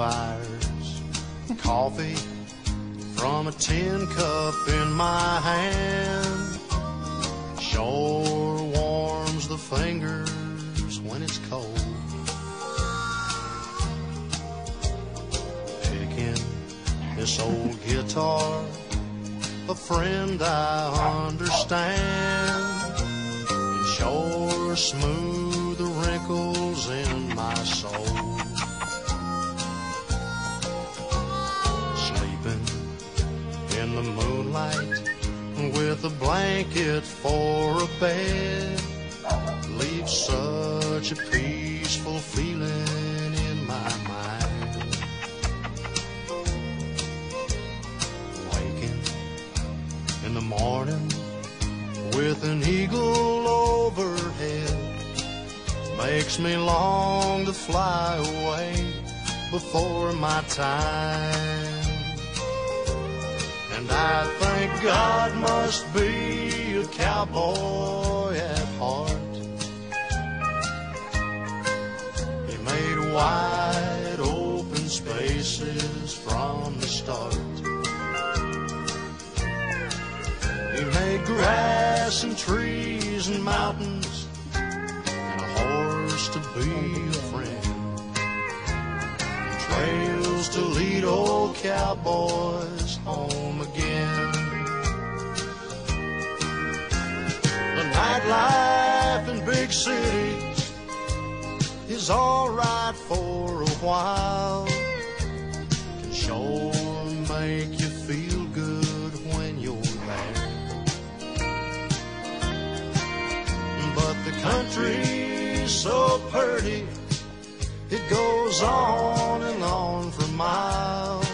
fires, coffee from a tin cup in my hand. Sure warms the fingers when it's cold. Picking this old guitar, a friend I understand, and sure smooth the wrinkles in my soul. Sleeping in the moonlight with a blanket for a bed leaves such a peaceful feeling in my mind. Waking in the morning with an eagle overhead makes me long to fly away before my time. And I think God must be a cowboy at heart. He made wide open spaces from the start. He made grass and trees and mountains and a horse to be a friend, and trails to lead old cowboys home again. The nightlife in big cities is alright for a while, can sure make you feel good when you're there. But the country's so pretty, it goes on and on for miles,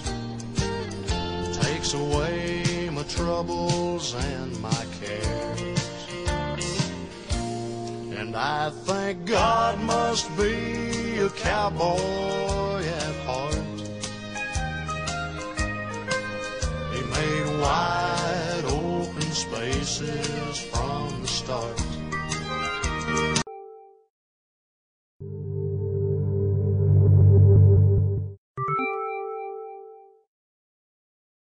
takes away my troubles and my cares. And I think God must be a cowboy at heart. He made wide open spaces from the start.